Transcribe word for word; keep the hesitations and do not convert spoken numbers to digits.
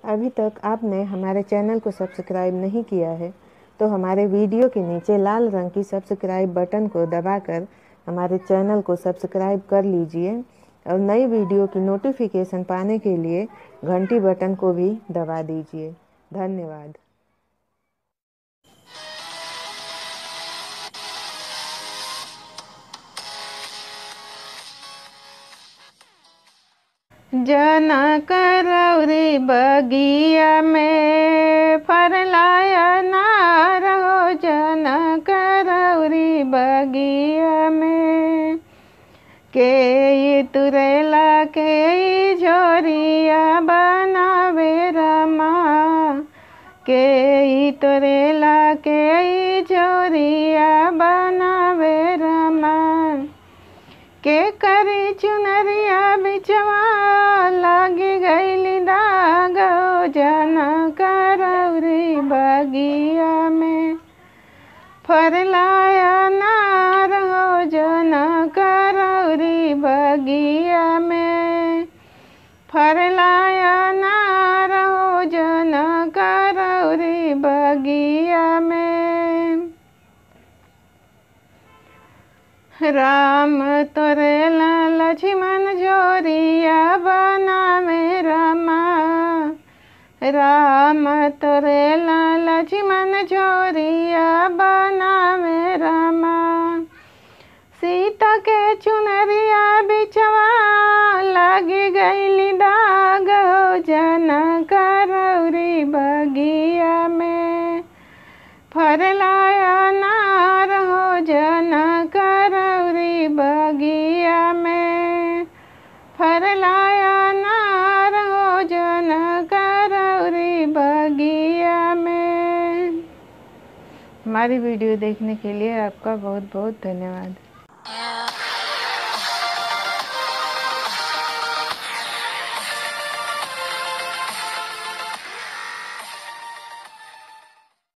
अभी तक आपने हमारे चैनल को सब्सक्राइब नहीं किया है तो हमारे वीडियो के नीचे लाल रंग की सब्सक्राइब बटन को दबाकर हमारे चैनल को सब्सक्राइब कर लीजिए और नई वीडियो की नोटिफिकेशन पाने के लिए घंटी बटन को भी दबा दीजिए। धन्यवाद। जनक रौरी बगिया में फरलाया नार हो, जनक रौरी बगिया में के तुरेला के झोरिया बनावे रमा, के तुरेला के झोरिया बनावे रमा, के करी चुनरिया बिचवा लागी गईली दाग, जनक रौरी बगिया में फरलाया नार हो, जनक रौरी बगिया में फरलाया नार हो, जनक रौरी बगिया में। राम तोरेला लक्ष्मण जोरिया बनावे रमा, राम तोरेला लक्ष्मण जोरिया बनावे रमा, सीता के चुनरिया बिचवा लागी गईली दाग, जनक रौरी बगिया में फरलाया नार हो, जनक रौरी बगिया में फरलाया नार हो, जनक रौरी बगिया में। हमारी वीडियो देखने के लिए आपका बहुत बहुत धन्यवाद।